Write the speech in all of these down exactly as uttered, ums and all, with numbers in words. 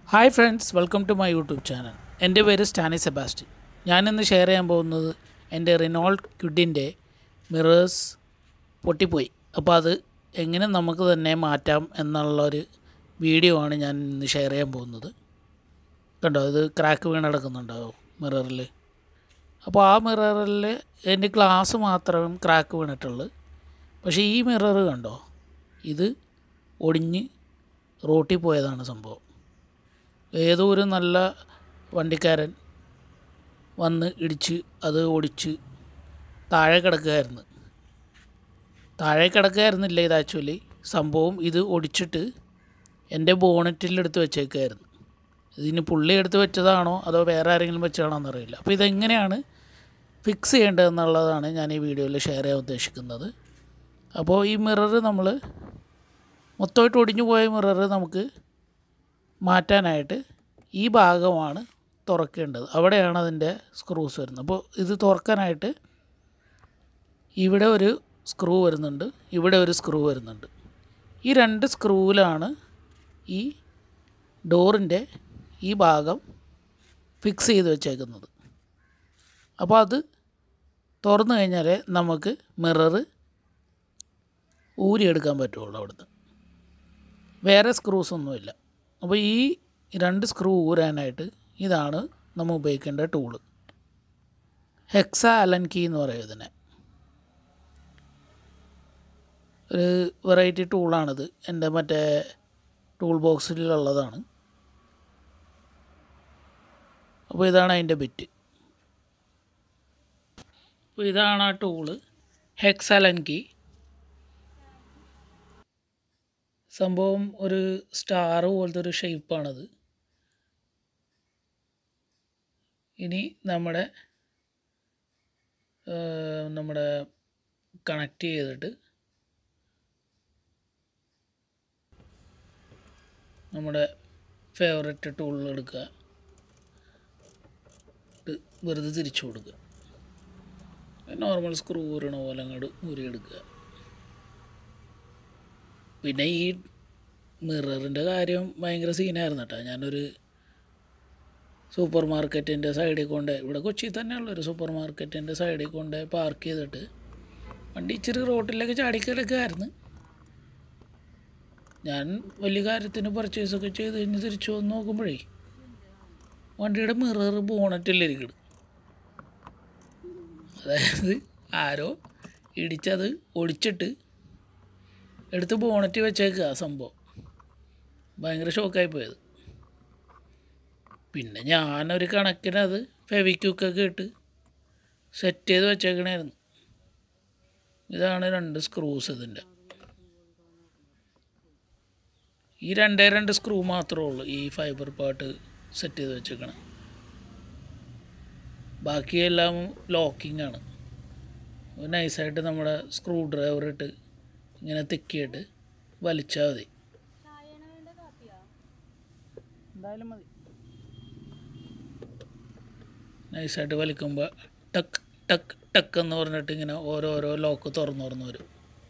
Hi friends, welcome to my YouTube channel. എൻ്റെ പേര് Stany Sebastian. ഞാനിന്ന് ഷെയർ ചെയ്യാൻ പോകുന്നത് എൻ്റെ Renault Kwid-ൻ്റെ മിറേഴ്സ് പൊട്ടിപ്പോയി. അപ്പോൾ അത് എങ്ങനെ നമുക്ക് തന്നെ മാറ്റാം എന്നുള്ളൊരു വീഡിയോ ആണ് ഞാൻ ഇന്ന് ഷെയർ ചെയ്യാൻ പോകുന്നത്. കണ്ടോ, ഇത് ക്രാക്ക് വീണ് കിടക്കുന്നുണ്ടാവും മിററിൽ. അപ്പോൾ ആ മിററിൽ എൻ്റെ ഗ്ലാസ് മാത്രമേ ക്രാക്ക് വീണിട്ടുള്ളൂ. പക്ഷേ ഈ മിറർ കണ്ടോ, ഇത് ഒടിഞ്ഞ് റോട്ടിൽ പോയതാണ് സംഭവം. ഏതോ ഒരു നല്ല വണ്ടിക്കാരൻ വന്ന് ഇടിച്ച് അത് ഓടിച്ച് താഴെ കിടക്കുകയായിരുന്നു താഴെ കിടക്കുകയായിരുന്നില്ല ഇത് ആക്ച്വലി സംഭവം. ഇത് ഒടിച്ചിട്ട് എൻ്റെ ബോണറ്റിലെടുത്ത് വെച്ചേക്കായിരുന്നു. ഇതിന് പുള്ളി എടുത്ത് വെച്ചതാണോ അതോ വേറെ ആരെങ്കിലും വെച്ചതാണോ എന്നറിയില്ല. അപ്പോൾ ഇതെങ്ങനെയാണ് ഫിക്സ് ചെയ്യേണ്ടതെന്നുള്ളതാണ് ഞാൻ ഈ വീഡിയോയിൽ ഷെയർ ചെയ്യാൻ ഉദ്ദേശിക്കുന്നത്. അപ്പോൾ ഈ മിറർ നമ്മൾ മൊത്തമായിട്ട് ഒടിഞ്ഞു പോയ മിറർ നമുക്ക് മാറ്റാനായിട്ട് ഈ ഭാഗമാണ് തുറക്കേണ്ടത്. അവിടെയാണ് അതിൻ്റെ സ്ക്രൂസ് വരുന്നത്. അപ്പോൾ ഇത് തുറക്കാനായിട്ട് ഇവിടെ ഒരു സ്ക്രൂ വരുന്നുണ്ട്, ഇവിടെ ഒരു സ്ക്രൂ വരുന്നുണ്ട്. ഈ രണ്ട് സ്ക്രൂവിലാണ് ഈ ഡോറിൻ്റെ ഈ ഭാഗം ഫിക്സ് ചെയ്ത് വെച്ചേക്കുന്നത്. അപ്പോൾ അത് തുറന്നു കഴിഞ്ഞാൽ നമുക്ക് മിറർ ഊരിയെടുക്കാൻ പറ്റുള്ളൂ അവിടുന്ന്. വേറെ സ്ക്രൂസ് ഒന്നുമില്ല. അപ്പോൾ ഈ രണ്ട് സ്ക്രൂ ഊരാനായിട്ട് ഇതാണ് നമ്മൾ ഉപയോഗിക്കേണ്ട ടൂള്. ഹെക്സ അലൻ കീ എന്ന് പറയും ഇതിനെ. ഒരു വെറൈറ്റി ടൂളാണിത്. എൻ്റെ മറ്റേ ടൂൾ ബോക്സിലുള്ളതാണ്. അപ്പോൾ ഇതാണ് അതിൻ്റെ ബിറ്റ്. അപ്പോൾ ഇതാണ് ആ ടൂള്, ഹെക്സ അലൻ കീ. സംഭവം ഒരു സ്റ്റാർ പോലത്തെ ഒരു ഷേപ്പാണത്. ഇനി നമ്മുടെ നമ്മുടെ കണക്ട് ചെയ്തിട്ട് നമ്മുടെ ഫേവററ്റ് ടൂളിൽ എടുക്കുക, വെറുതെ തിരിച്ചു കൊടുക്കുക. നോർമൽ സ്ക്രൂ ഊരണ പോലെ അങ്ങോട്ട് ഊരിയെടുക്കുക. പിന്നെ ഈ മിററിൻ്റെ കാര്യം ഭയങ്കര സീനായിരുന്നു കേട്ടോ. ഞാനൊരു സൂപ്പർ മാർക്കറ്റിൻ്റെ സൈഡിൽ കൊണ്ട്, ഇവിടെ കൊച്ചി തന്നെയുള്ളൊരു സൂപ്പർ മാർക്കറ്റിൻ്റെ സൈഡിൽ കൊണ്ട് പാർക്ക് ചെയ്തിട്ട് വണ്ടി ഇച്ചിരി റോട്ടിലേക്ക് ചാടിക്കിടക്കുകയായിരുന്നു. ഞാൻ വലിയ കാര്യത്തിന് പർച്ചേസൊക്കെ ചെയ്ത് കഴിഞ്ഞ് തിരിച്ചു വന്ന് നോക്കുമ്പോഴേ വണ്ടിയുടെ മിറർ ബോണറ്റിലിരിക്കണം. അതായത് ആരോ ഇടിച്ചത് ഒടിച്ചിട്ട് എടുത്ത് ബോണറ്റ് വെച്ചേക്കുക. സംഭവം ഭയങ്കര ഷോക്കായിപ്പോയത്. പിന്നെ ഞാനൊരു കണക്കിനത് ഫെവിക്വിക്കൊക്കെ ഇട്ട് സെറ്റ് ചെയ്ത് വെച്ചേക്കണായിരുന്നു. ഇതാണ് രണ്ട് സ്ക്രൂസ്. ഇതിൻ്റെ ഈ രണ്ടേ രണ്ട് സ്ക്രൂ മാത്രമേ ഉള്ളൂ ഈ ഫൈബർ പാർട്ട് സെറ്റ് ചെയ്ത് വെച്ചേക്കണം. ബാക്കിയെല്ലാം ലോക്കിംഗ് ആണ്. നൈസായിട്ട് നമ്മുടെ സ്ക്രൂ ഡ്രൈവർ ഇട്ട് ഇങ്ങനെ തെക്കിയിട്ട് വലിച്ചാൽ മതി. എന്തായാലും മതി. നൈസായിട്ട് വലിക്കുമ്പോൾ ടക്ക് ടക്ക് ടക്ക് എന്ന് പറഞ്ഞിട്ട് ഇങ്ങനെ ഓരോരോ ലോക്ക് തുറന്നു തുറന്നു വരും.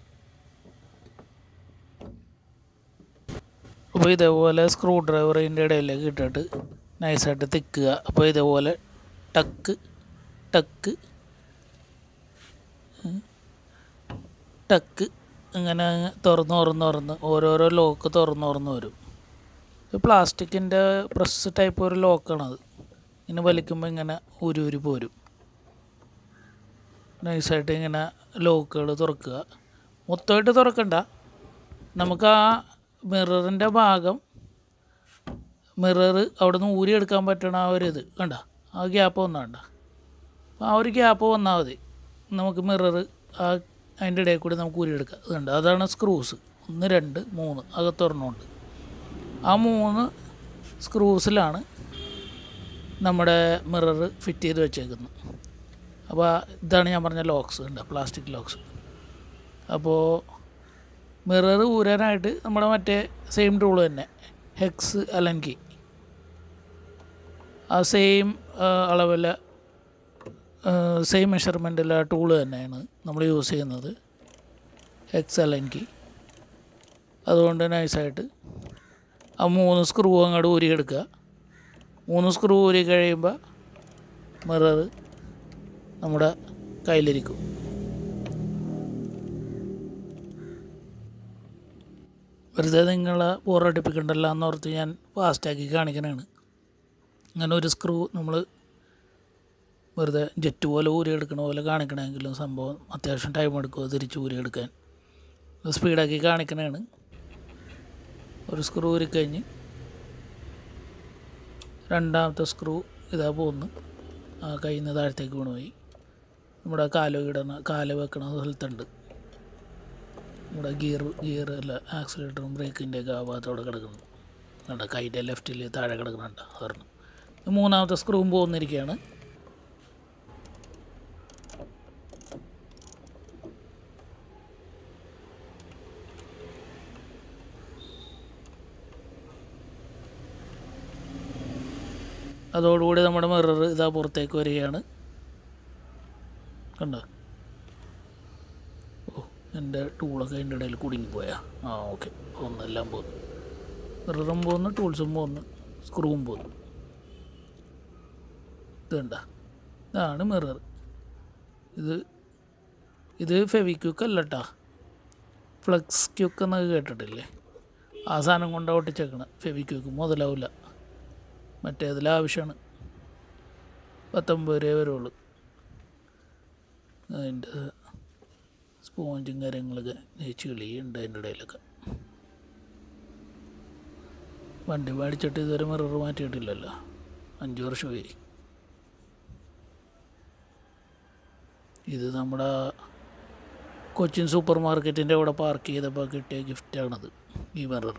അപ്പോൾ ഇതേപോലെ സ്ക്രൂ ഡ്രൈവറിൻ്റെ ഇടയിലേക്ക് ഇട്ടിട്ട് നൈസായിട്ട് തിക്കുക. അപ്പോൾ ഇതേപോലെ ടക്ക് ടക്ക് ടക്ക് ഇങ്ങനെ തുറന്ന് തുറന്ന് തുറന്ന് ഓരോരോ ലോക്ക് തുറന്ന് തുറന്ന് വരും. ഇത് പ്ലാസ്റ്റിക്കിൻ്റെ പ്രസ് ടൈപ്പ് ഒരു ലോക്കാണത്. ഇങ്ങനെ വലിക്കുമ്പോൾ ഇങ്ങനെ ഊരി ഊരി പോരും. നൈസായിട്ട് ഇങ്ങനെ ലോക്കുകൾ തുറക്കുക. മൊത്തമായിട്ട് തുറക്കണ്ട. നമുക്ക് ആ മിററിൻ്റെ ഭാഗം മിറർ അവിടെ നിന്ന് ഊരിയെടുക്കാൻ പറ്റണ ആ ഒരു ഇത് കണ്ട, ആ ഗ്യാപ്പ് വന്നാൽ കണ്ട. അപ്പോൾ ആ ഒരു ഗ്യാപ്പ് വന്നാൽ മതി നമുക്ക് മിറർ ആ അതിൻ്റെ ഇടയിൽ കൂടി നമുക്ക് ഊരിയെടുക്കാം. അതുണ്ട്, അതാണ് സ്ക്രൂസ്. ഒന്ന് രണ്ട് മൂന്ന് അകത്തൊരെണ്ണമുണ്ട്. ആ മൂന്ന് സ്ക്രൂസിലാണ് നമ്മുടെ മിറർ ഫിറ്റ് ചെയ്ത് വെച്ചേക്കുന്നത്. അപ്പോൾ ഇതാണ് ഞാൻ പറഞ്ഞ ലോക്സ് ഉണ്ട്, പ്ലാസ്റ്റിക് ലോക്സ്. അപ്പോൾ മിറർ ഊരാനായിട്ട് നമ്മുടെ മറ്റേ സെയിം ടൂൾ തന്നെ, ഹെക്സ് അലൻ കീ. ആ സെയിം അളവിൽ സെയിം മെഷർമെൻറ്റിലെ ടൂൾ തന്നെയാണ് നമ്മൾ യൂസ് ചെയ്യുന്നത്, ഹെക്സ് അലൻ കീ. അതുകൊണ്ട് നൈസായിട്ട് ആ മൂന്ന് സ്ക്രൂ അങ്ങോട്ട് ഊരിയെടുക്കുക. മൂന്ന് സ്ക്രൂ ഊരി കഴിയുമ്പോൾ മിറർ നമ്മുടെ കയ്യിലിരിക്കും. വെറുതെ നിങ്ങളെ ബോറടിപ്പിക്കണ്ടല്ലോ എന്നോർത്ത് ഞാൻ ഫാസ്റ്റാക്കി കാണിക്കണതാണ്. അങ്ങനെ ഒരു സ്ക്രൂ നമ്മൾ വെറുതെ ജെറ്റ് പോലെ ഊരിയെടുക്കണ പോലെ കാണിക്കണമെങ്കിലും സംഭവം അത്യാവശ്യം ടൈം എടുക്കുമോ തിരിച്ച് ഊരിയെടുക്കാൻ. സ്പീഡാക്കി കാണിക്കണതാണ്. ഒരു സ്ക്രൂ ഊരിക്കഴിഞ്ഞ് രണ്ടാമത്തെ സ്ക്രൂ ഇതാ പോകുന്നു. ആ കയ്യിൽ നിന്ന് താഴത്തേക്ക് കൊണ്ടുപോയി നമ്മുടെ കാല് ഇടണ കാല് വെക്കണ സ്ഥലത്തുണ്ട് നമ്മുടെ ഗിയർ ഗിയർ അല്ല ആക്സിലേറ്ററും ബ്രേക്കിൻ്റെയൊക്കെ ആ ഭാഗത്തോടെ കിടക്കുന്നു. കണ്ട കൈൻ്റെ ലെഫ്റ്റിൽ താഴെ കിടക്കുന്നുണ്ട് കാരണം. മൂന്നാമത്തെ സ്ക്രൂവും പോകുന്നിരിക്കുകയാണ്. അതോടുകൂടി നമ്മുടെ മിറർ ഇതാ പുറത്തേക്ക് വരികയാണ്. കണ്ടോ? ഓ, എൻ്റെ ടൂളൊക്കെ അതിൻ്റെ ഇടയിൽ കുടുങ്ങിപ്പോയാ. ആ ഓക്കെ, ഒന്നെല്ലാം പോന്നു. മിററും പോന്നു, ടൂൾസും പോന്നു, സ്ക്രൂവും പോന്നു. ഇത് കണ്ട, ഇതാണ് മിറർ. ഇത് ഇത് ഫെവിക്വിക്ക് അല്ല കേട്ടോ, ഫ്ലെക്സ് ക്വിക്ക് എന്നൊക്കെ കേട്ടിട്ടില്ലേ? ആ സാധനം കൊണ്ടാണ് ഒട്ടിച്ചേക്കണം. ഫെവിക്വിക്ക് മുതലാവില്ല, മറ്റേതിൽ ആവശ്യമാണ്. പത്തൊമ്പത് രൂപ വരുള്ളൂ. അതിൻ്റെ സ്പോഞ്ചും കാര്യങ്ങളൊക്കെ ചെളിയുണ്ട് അതിൻ്റെ ഇടയിലൊക്കെ. വണ്ടി മേടിച്ചിട്ട് ഇതുവരെ മിറർ മാറ്റിയിട്ടില്ലല്ലോ, അഞ്ച് വർഷമായി. ഇത് നമ്മുടെ കൊച്ചിൻ സൂപ്പർ മാർക്കറ്റിൻ്റെ അവിടെ പാർക്ക് ചെയ്തപ്പോൾ കിട്ടിയ ഗിഫ്റ്റാണത്, ഈ മിറർ.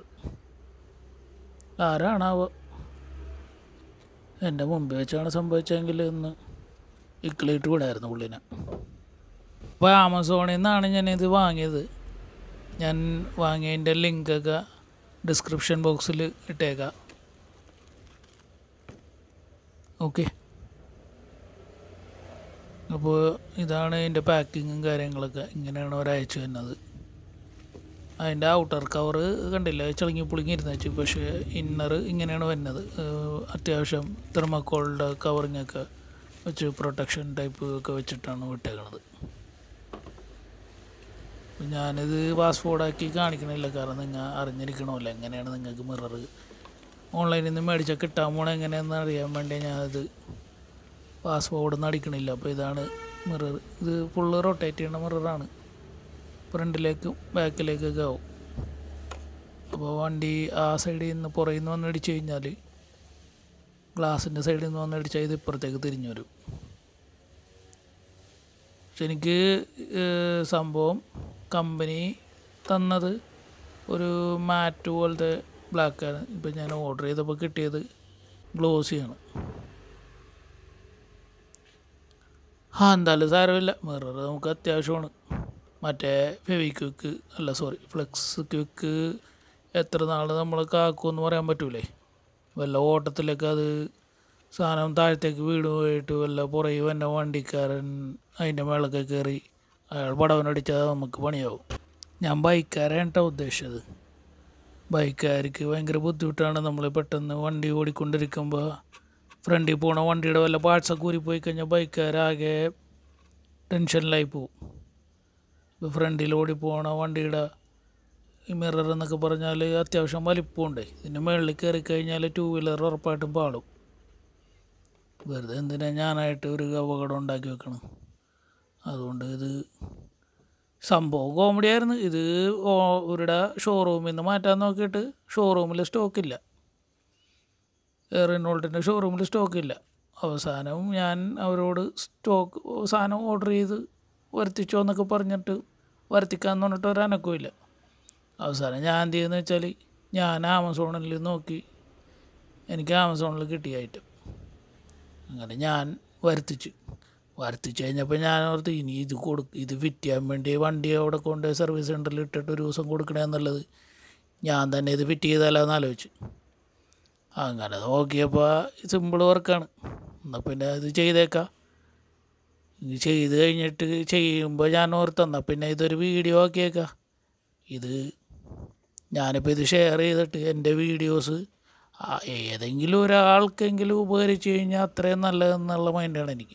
ആരാണാവോ എൻ്റെ മുമ്പ് വെച്ചാണ് സംഭവിച്ചതെങ്കിൽ ഒന്ന് ഇക്കളയിട്ട് വിടായിരുന്നു പുള്ളിനെ. അപ്പോൾ ആമസോണിൽ നിന്നാണ് ഞാനിത് വാങ്ങിയത്. ഞാൻ വാങ്ങിയതിൻ്റെ ലിങ്കൊക്കെ ഡിസ്ക്രിപ്ഷൻ ബോക്സിൽ ഇട്ടേക്കാം. ഓക്കെ, അപ്പോൾ ഇതാണ് ഇതിൻ്റെ പാക്കിങ്ങും കാര്യങ്ങളൊക്കെ. ഇങ്ങനെയാണ് ഒരാഴ്ച വരുന്നത്. അതിൻ്റെ ഔട്ടർ കവർ കണ്ടില്ല, ചിളങ്ങി പുളിങ്ങി ഇരുന്ന് വെച്ചു. പക്ഷേ ഇന്നർ ഇങ്ങനെയാണ് വരുന്നത്. അത്യാവശ്യം തെർമോക്കോളിൻ്റെ കവറിങ്ങൊക്കെ വെച്ച് പ്രൊട്ടക്ഷൻ ടൈപ്പ് ഒക്കെ വെച്ചിട്ടാണ് വിട്ടേക്കണത്. ഞാനിത് ഫാസ്റ്റ് ഫോർഡാക്കി കാണിക്കണില്ല, കാരണം നിങ്ങൾ അറിഞ്ഞിരിക്കണമല്ലോ എങ്ങനെയാണ് നിങ്ങൾക്ക് മിറർ ഓൺലൈനിൽ നിന്ന് മേടിച്ചാൽ കിട്ടാൻ പോകണം എങ്ങനെയാണെന്ന് അറിയാൻ വേണ്ടി ഞാനത് ഫാസ്റ്റ് ഫോർഡൊന്നും അടിക്കണില്ല. അപ്പോൾ ഇതാണ് മിറർ. ഇത് ഫുള്ള് റൊട്ടേറ്റ് ചെയ്യുന്ന മിററാണ്. ഫ്രണ്ടിലേക്കും ബാക്കിലേക്കൊക്കെ ആവും. അപ്പോൾ വണ്ടി ആ സൈഡിൽ നിന്ന് പുറകിൽ നിന്ന് വന്നടിച്ച് കഴിഞ്ഞാൽ, ഗ്ലാസിൻ്റെ സൈഡിൽ നിന്ന് വന്നടിച്ചാൽ ഇത് ഇപ്പുറത്തേക്ക് തിരിഞ്ഞു വരും. പക്ഷെ എനിക്ക് സംഭവം കമ്പനി തന്നത് ഒരു മാറ്റ് പോലത്തെ ബ്ലാക്കാണ്. ഇപ്പം ഞാൻ ഓർഡർ ചെയ്തപ്പോൾ കിട്ടിയത് ഗ്ലോസിയാണ്. ആ എന്തായാലും സാരമില്ല, മിറർ നമുക്ക് അത്യാവശ്യമാണ്. മറ്റേ ഫെവിക്വിക്ക് അല്ല സോറി ഫ്ലെക്സ് ക്വിക്ക് എത്ര നാൾ നമ്മൾ കാക്കുമെന്ന് പറയാൻ പറ്റൂലേ. വല്ല ഓട്ടത്തിലൊക്കെ അത് സാധനം താഴത്തേക്ക് വീട് പോയിട്ട് വല്ല പുറകെ വന്ന വണ്ടിക്കാരൻ അതിൻ്റെ മേളൊക്കെ കയറി അയാൾ പടവനടിച്ചാൽ നമുക്ക് പണിയാവും. ഞാൻ ബൈക്കാരാണ് കേട്ടോ ഉദ്ദേശിച്ചത്. ബൈക്കാർക്ക് ഭയങ്കര ബുദ്ധിമുട്ടാണ്. നമ്മൾ പെട്ടെന്ന് വണ്ടി ഓടിക്കൊണ്ടിരിക്കുമ്പോൾ ഫ്രണ്ടിൽ പോണ വണ്ടിയുടെ വല്ല പാർട്സൊക്കെ ഊരിപ്പോയി കഴിഞ്ഞാൽ ബൈക്കാരാകെ ടെൻഷനിലായി പോവും. ഇപ്പോൾ ഫ്രണ്ടിൽ ഓടി പോണ വണ്ടിയുടെ ഈ മിറർ എന്നൊക്കെ പറഞ്ഞാൽ അത്യാവശ്യം വലിപ്പമുണ്ട്. ഇതിൻ്റെ മുകളിൽ കയറി കഴിഞ്ഞാൽ ടൂ വീലർ ഉറപ്പായിട്ടും പാടും. വെറുതെ എന്തിനാ ഞാനായിട്ട് ഒരു അപകടം ഉണ്ടാക്കി വെക്കണം. അതുകൊണ്ട് ഇത് സംഭവം കോമഡി ആയിരുന്നു. ഇത് ഇവരുടെ ഷോറൂമിൽ നിന്ന് മാറ്റാൻ നോക്കിയിട്ട് ഷോറൂമിൽ സ്റ്റോക്കില്ല. റെനോൾട്ടിൻ്റെ ഷോറൂമിൽ സ്റ്റോക്കില്ല. അവസാനം ഞാൻ അവരോട് സ്റ്റോക്ക് സാധനം ഓർഡർ ചെയ്ത് വരുത്തിച്ചോ എന്നൊക്കെ പറഞ്ഞിട്ട് വരുത്തിക്കാമെന്ന് പറഞ്ഞിട്ട് ഒരനക്കവും ഇല്ല. അവസാനം ഞാൻ എന്ത് ചെയ്യുന്നത് വെച്ചാൽ ഞാൻ ആമസോണിൽ നോക്കി, എനിക്ക് ആമസോണിൽ കിട്ടിയ ഐറ്റം അങ്ങനെ ഞാൻ വരുത്തിച്ചു. വരുത്തിച്ച് കഴിഞ്ഞപ്പോൾ ഞാൻ ഓർത്ത് ഇനി ഇത് കൊടു ഇത് ഫിറ്റ് ചെയ്യാൻ വേണ്ടി വണ്ടി അവിടെ കൊണ്ട് സർവീസ് സെൻ്ററിൽ ഇട്ടിട്ട് ഒരു ദിവസം കൊടുക്കണേ എന്നുള്ളത് ഞാൻ തന്നെ ഇത് ഫിറ്റ് ചെയ്താലോ എന്ന് ആലോചിച്ചു. അങ്ങനെ നോക്കിയപ്പോൾ സിമ്പിൾ വർക്കാണ്. എന്നാൽ പിന്നെ ഇത് ചെയ്തേക്കാം. ഇത് ചെയ്ത് കഴിഞ്ഞിട്ട് ചെയ്യുമ്പോൾ ഞാൻ ഓർത്ത് എന്നാൽ പിന്നെ ഇതൊരു വീഡിയോ ആക്കിയേക്കാം. ഇത് ഞാനിപ്പോൾ ഇത് ഷെയർ ചെയ്തിട്ട് എൻ്റെ വീഡിയോസ് ഏതെങ്കിലും ഒരാൾക്കെങ്കിലും ഉപകരിച്ച് കഴിഞ്ഞാൽ അത്രയും നല്ലതെന്നുള്ള മൈൻഡാണ് എനിക്ക്.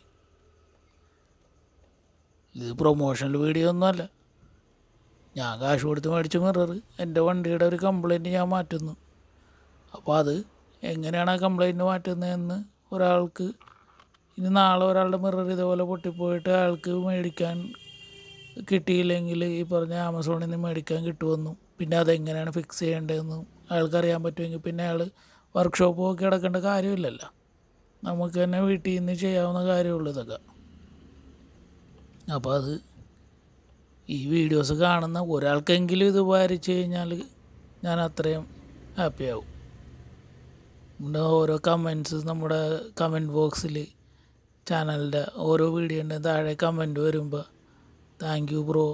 ഇത് പ്രൊമോഷണൽ വീഡിയോ ഒന്നുമല്ല. ഞാൻ കാശ് കൊടുത്ത് മേടിച്ച മിറർ എൻ്റെ വണ്ടിയുടെ ഒരു കംപ്ലൈൻറ്റ് ഞാൻ മാറ്റുന്നു. അപ്പോൾ അത് എങ്ങനെയാണ് ആ കംപ്ലൈൻറ്റ് മാറ്റുന്നതെന്ന് ഒരാൾക്ക് ഇനി നാളെ ഒരാളുടെ മിറർ ഇതേപോലെ പൊട്ടിപ്പോയിട്ട് അയാൾക്ക് മേടിക്കാൻ കിട്ടിയില്ലെങ്കിൽ ഈ പറഞ്ഞ ആമസോണിൽ നിന്ന് മേടിക്കാൻ കിട്ടുമെന്നും പിന്നെ അതെങ്ങനെയാണ് ഫിക്സ് ചെയ്യേണ്ടതെന്നും അയാൾക്കറിയാൻ പറ്റുമെങ്കിൽ പിന്നെ അയാൾ വർക്ക്ഷോപ്പ് നോക്കി കിടക്കേണ്ട കാര്യമില്ലല്ലോ. നമുക്ക് തന്നെ വീട്ടിൽ നിന്ന് ചെയ്യാവുന്ന കാര്യമുള്ളൂ ഇതൊക്കെ. അപ്പോൾ അത് ഈ വീഡിയോസ് കാണുന്ന ഒരാൾക്കെങ്കിലും ഇത് ഉപകരിച്ച് കഴിഞ്ഞാൽ ഞാൻ അത്രയും ഹാപ്പിയാവും. നമ്മുടെ ഓരോ കമൻറ്റ്സ് നമ്മുടെ കമൻറ്റ് ബോക്സിൽ ചാനലിൻ്റെ ഓരോ വീഡിയോൻ്റെ താഴെ കമൻറ്റ് വരുമ്പോൾ താങ്ക് യു ബ്രോ,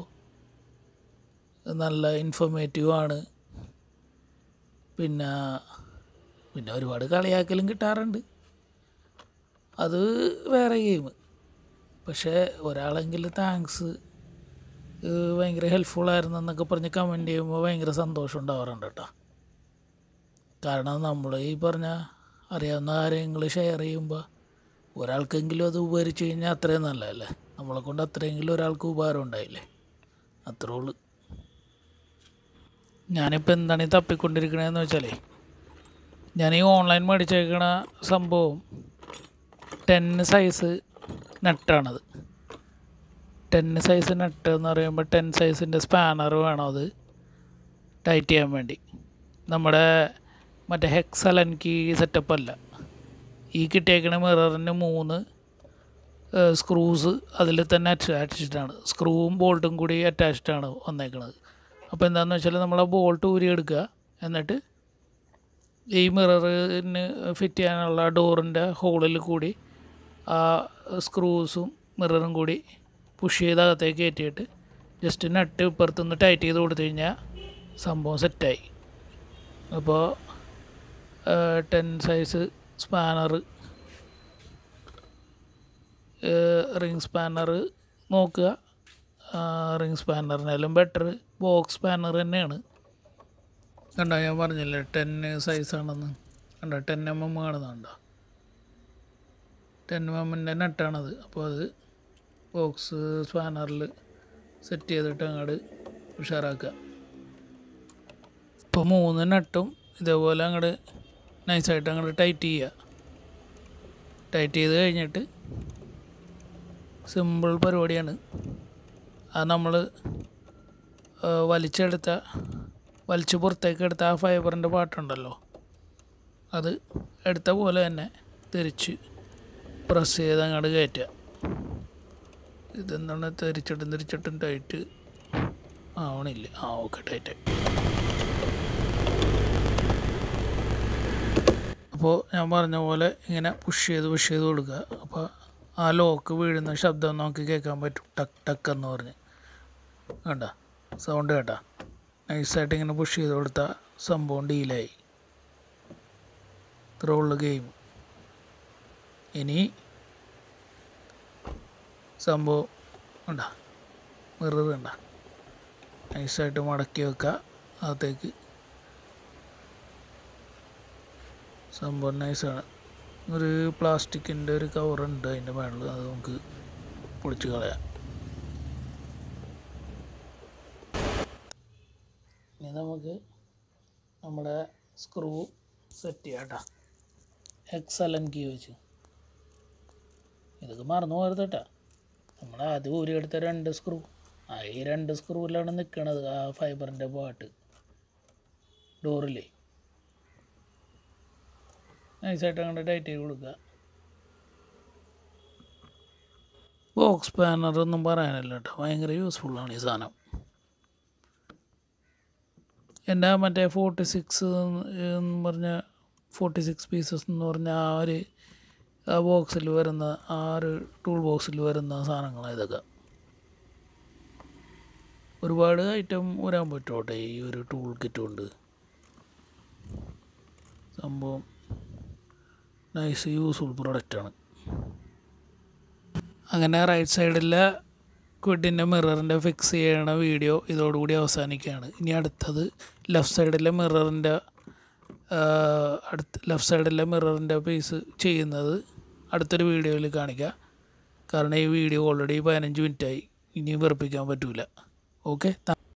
നല്ല ഇൻഫോർമേറ്റീവാണ്, പിന്നെ പിന്നെ ഒരുപാട് കളിയാക്കലും കിട്ടാറുണ്ട്. അത് വേറെ ഗെയിം. പക്ഷേ ഒരാളെങ്കിലും താങ്ക്സ്, ഭയങ്കര ഹെൽപ്ഫുള്ളായിരുന്നു എന്നൊക്കെ പറഞ്ഞ് കമൻറ്റ് ചെയ്യുമ്പോൾ ഭയങ്കര സന്തോഷം ഉണ്ടാവാറുണ്ട് കേട്ടോ. കാരണം നമ്മൾ ഈ പറഞ്ഞ അറിയാവുന്ന കാര്യങ്ങൾ ഷെയർ ചെയ്യുമ്പോൾ ഒരാൾക്കെങ്കിലും അത് ഉപകരിച്ച് കഴിഞ്ഞാൽ അത്രയും നല്ലതല്ലേ. നമ്മളെ കൊണ്ട് അത്രയെങ്കിലും ഒരാൾക്ക് ഉപകാരം ഉണ്ടായില്ലേ, അത്രേ ഉള്ളൂ. ഞാനിപ്പോൾ എന്താണ് ഈ തപ്പിക്കൊണ്ടിരിക്കണതെന്ന് വെച്ചാലേ, ഞാൻ ഈ ഓൺലൈൻ മേടിച്ചേക്കണ സംഭവം ടെൻ സൈസ് നട്ടാണത്. ടെൻ സൈസ് നട്ട് എന്ന് പറയുമ്പോൾ ടെൻ സൈസിൻ്റെ സ്പാനർ വേണം അത് ടൈറ്റ് ചെയ്യാൻ വേണ്ടി. നമ്മുടെ മറ്റേ ഹെക്സലൻ കീ സെറ്റപ്പ് അല്ല. ഈ കിട്ടിയേക്കണ മിററിന് മൂന്ന് സ്ക്രൂസ് അതിൽ തന്നെ അറ്റാച്ച്ഡാണ്. സ്ക്രൂവും ബോൾട്ടും കൂടി അറ്റാച്ച്ഡാണ് വന്നേക്കണത്. അപ്പോൾ എന്താണെന്ന് വെച്ചാൽ നമ്മൾ ആ ബോൾട്ട് ഊരി എടുക്കുക, എന്നിട്ട് ഈ മിററിന് ഫിറ്റ് ചെയ്യാനുള്ള ഡോറിൻ്റെ ഹോളിൽ കൂടി ആ സ്ക്രൂസും മിററും കൂടി പുഷ് ചെയ്ത് അകത്തേക്ക് കയറ്റിയിട്ട് ജസ്റ്റ് നട്ട് ഇപ്പുറത്തുനിന്ന് ടൈറ്റ് ചെയ്ത് കൊടുത്തു കഴിഞ്ഞാൽ സംഭവം സെറ്റായി. അപ്പോൾ ten size spanner, ring spanner നോക്കുക. റിംഗ് സ്പാനറിനാലും ബെറ്റർ ബോക്സ് സ്പാനർ തന്നെയാണ്. കണ്ടോ, ഞാൻ പറഞ്ഞില്ലേ ടെൻ സൈസാണെന്ന്. കണ്ടോ, ടെൻ എം എം കാണുന്നുണ്ടോ? ടെൻ എം എമ്മിൻ്റെ നട്ടാണത്. അപ്പോൾ അത് ബോക്സ് സ്പാനറിൽ സെറ്റ് ചെയ്തിട്ട് അങ്ങോട്ട് ഉഷാറാക്കുക. ഇപ്പോൾ മൂന്ന് നട്ടും ഇതേപോലെ അങ്ങോട്ട് നൈസായിട്ട് അങ്ങോട്ട് ടൈറ്റ് ചെയ്യുക. ടൈറ്റ് ചെയ്ത് കഴിഞ്ഞിട്ട് സിമ്പിൾ പരിപാടിയാണ്. അത് നമ്മൾ വലിച്ചെടുത്ത വലിച്ച് പുറത്തേക്ക് എടുത്ത ആ ഫൈബറിൻ്റെ പാട്ടുണ്ടല്ലോ, അത് എടുത്ത പോലെ തന്നെ തിരിച്ച് പ്രസ് ചെയ്ത് അങ്ങോട്ട് കയറ്റുക. ഇതെന്താണ് തിരിച്ചിട്ടും തിരിച്ചിട്ടും ടൈറ്റ് ആവണില്ല. ആ ഓക്കെ, ടൈറ്റായി. അപ്പോൾ ഞാൻ പറഞ്ഞ പോലെ ഇങ്ങനെ പുഷ് ചെയ്ത് പുഷ് ചെയ്ത് കൊടുക്കുക. അപ്പോൾ ആ ലോക്ക് വീഴുന്ന ശബ്ദം നമുക്ക് കേൾക്കാൻ പറ്റും, ടക്ക് ടക്ക് എന്ന് പറഞ്ഞ്. വേണ്ട സൗണ്ട് കേട്ടാ. നൈസായിട്ട് ഇങ്ങനെ പുഷ് ചെയ്ത് കൊടുത്താൽ സംഭവം ഡീലായി. ഇത്രേ ഉള്ളു ഗെയിം. ഇനി സംഭവം വേണ്ട, മിറർ വേണ്ട, നൈസായിട്ട് മടക്കി വെക്കുക അകത്തേക്ക്. സംഭവം നൈസാണ്. ഒരു പ്ലാസ്റ്റിക്കിൻ്റെ ഒരു കവറുണ്ട് അതിൻ്റെ മേളിൽ, അത് നമുക്ക് പൊളിച്ച് കളയാം. ഇനി നമുക്ക് നമ്മുടെ സ്ക്രൂ സെറ്റ് ചെയ്യാം കേട്ടോ. എക്സലൻ കീ വെച്ച്. ഇതൊക്കെ മറന്നു പോകരുത് കേട്ടോ. നമ്മൾ ആദ്യം ഊരിയെടുത്ത രണ്ട് സ്ക്രൂ, ആ ഈ രണ്ട് സ്ക്രൂവിലാണ് നിൽക്കണത് ആ ഫൈബറിൻ്റെ പാട്ട് ഡോറിലേ. നൈസായിട്ട് അങ്ങോട്ട് ടൈറ്റ് ചെയ്ത് കൊടുക്കുക. ബോക്സ് സ്പാനർ ഒന്നും പറയാനില്ല കേട്ടോ, ഭയങ്കര യൂസ്ഫുള്ളാണ് ഈ സാധനം. എൻ്റെ മറ്റേ ഫോർട്ടി സിക്സ് എന്ന് പറഞ്ഞ ഫോർട്ടി സിക്സ് പീസസ് എന്ന് പറഞ്ഞ ആ ഒരു ആ ബോക്സിൽ വരുന്ന ആ ഒരു ടൂൾ ബോക്സിൽ വരുന്ന സാധനങ്ങളാണ് ഇതൊക്കെ. ഒരുപാട് ഐറ്റം വരാൻ പറ്റോട്ടെ ഈ ഒരു ടൂൾ കിറ്റ് കൊണ്ട്. സംഭവം നൈസ് യൂസ്ഫുൾ പ്രൊഡക്റ്റാണ്. അങ്ങനെ റൈറ്റ് സൈഡിലെ ക്വിഡിൻ്റെ മിററിൻ്റെ ഫിക്സ് ചെയ്യണ വീഡിയോ ഇതോടുകൂടി അവസാനിക്കുകയാണ്. ഇനി അടുത്തത് ലെഫ്റ്റ് സൈഡിലെ മിററിൻ്റെ അടുത്ത് ലെഫ്റ്റ് സൈഡിലെ മിററിൻ്റെ പീസ് ചെയ്യുന്നത് അടുത്തൊരു വീഡിയോയിൽ കാണിക്കാം. കാരണം ഈ വീഡിയോ ഓൾറെഡി പതിനഞ്ച് മിനിറ്റായി, ഇനിയും വെറുപ്പിക്കാൻ പറ്റില്ല. ഓക്കെ.